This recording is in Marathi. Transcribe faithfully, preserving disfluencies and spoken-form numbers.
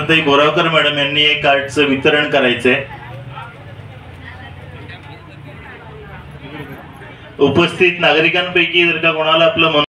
सुवर्णताई बोरावकर मॅडम यांनी एक कार्डचं वितरण करायचंय। उपस्थित नागरिकांपैकी जर का कोणाला आपलं